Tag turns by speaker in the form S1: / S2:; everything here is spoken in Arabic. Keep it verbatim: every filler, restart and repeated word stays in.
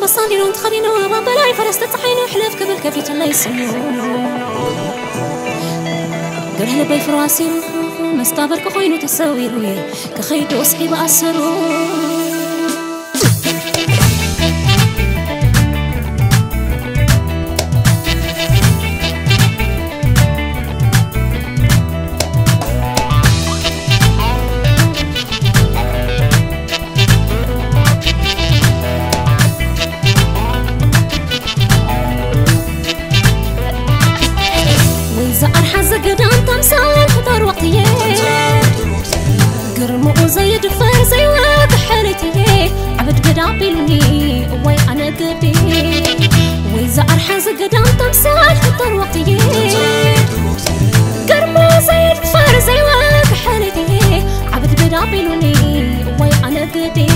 S1: صانديرون تخلينو ما بلاي فرست تحينو حلف قبل كفيت الله يسنو قرح لبي فراسي مستابر كخوينو تسويرو كخيدو صحيب أسرو قدام تمثال خطر وقتي قرمو زي دفر زي وقت حالتي عبد قدام بيلوني وي أنا قدي وإذا أرحز قدام تمثال خطر وقتي قرمو زي دفر زي وقت حالتي عبد قدام بيلوني وي أنا قدي